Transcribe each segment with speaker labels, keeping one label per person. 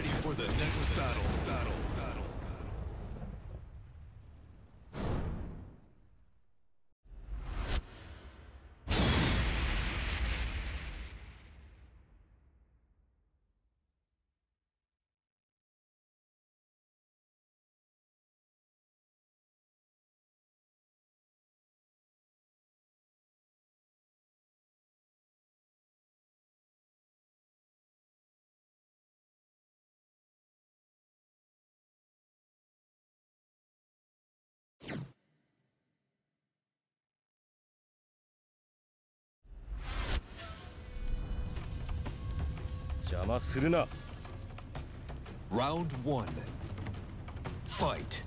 Speaker 1: ready for the next battle. Round 1. Fight.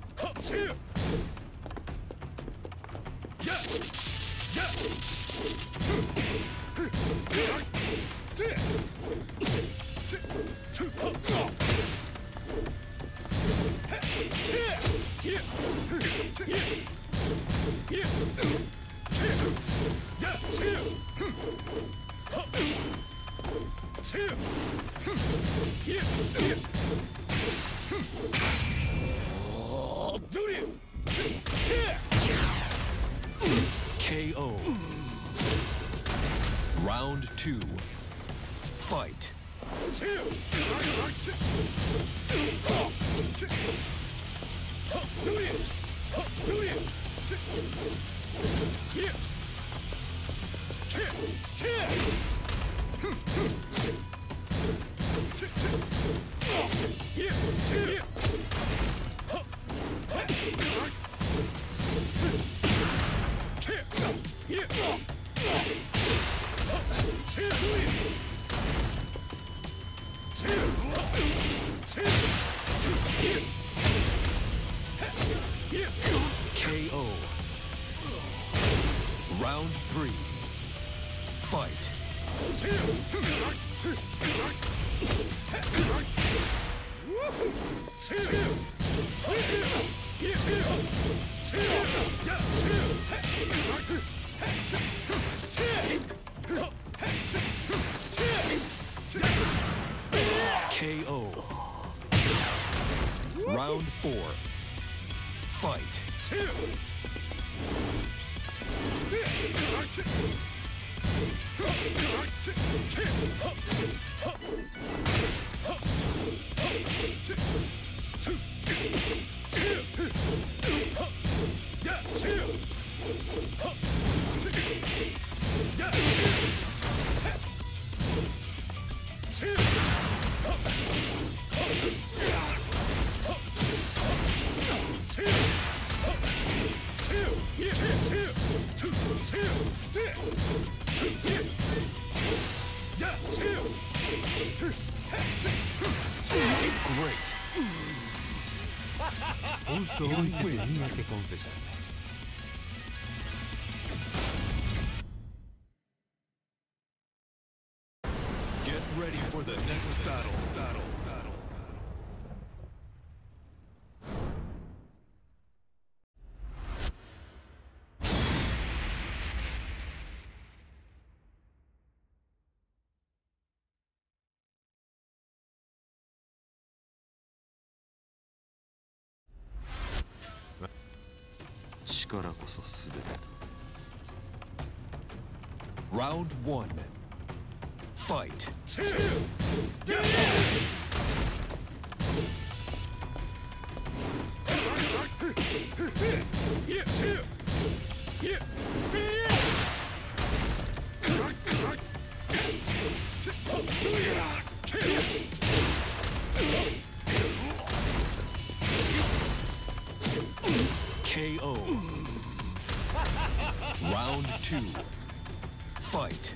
Speaker 1: KO. Round 2. Fight. KO. Round 3. Fight. KO. Round 4. Fight. Great.
Speaker 2: Justo hoy tenía que confesar.
Speaker 1: Get ready for the next battle. Round 1. Fight. KO. Round 2. Fight.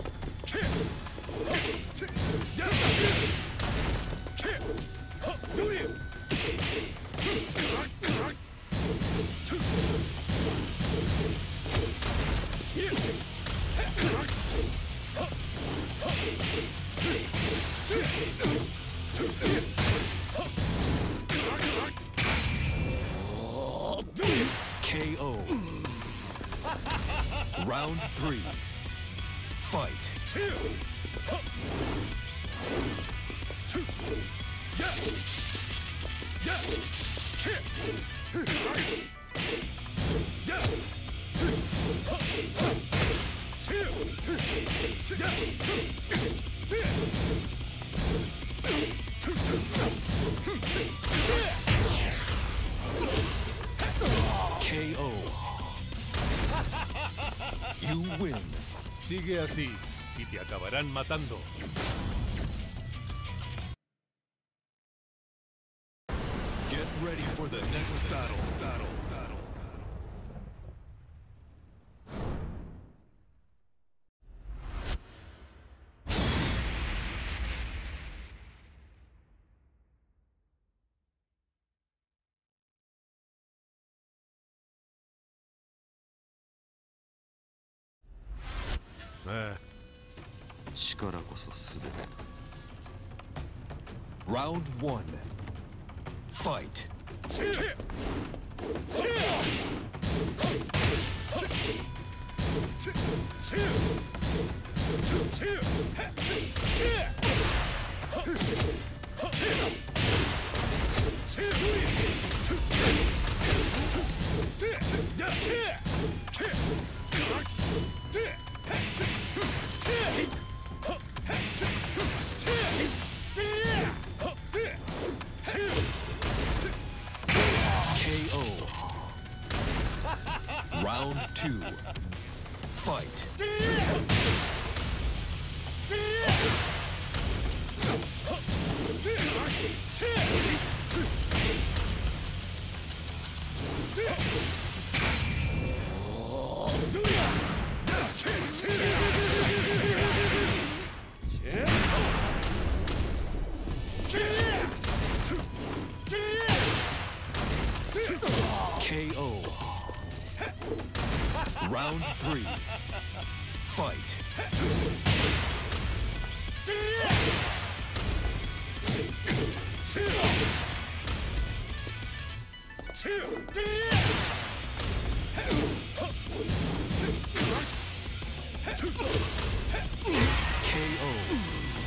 Speaker 1: KO. Round 3. Fight. KO. You win.
Speaker 2: Sigue así y te acabarán matando.
Speaker 1: Get ready for the next battle. Round 1. Fight. KO. Round 2. Fight. KO. Round 3. Fight. KO.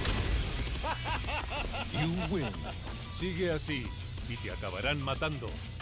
Speaker 1: You win.
Speaker 2: Sigue así y te acabarán matando.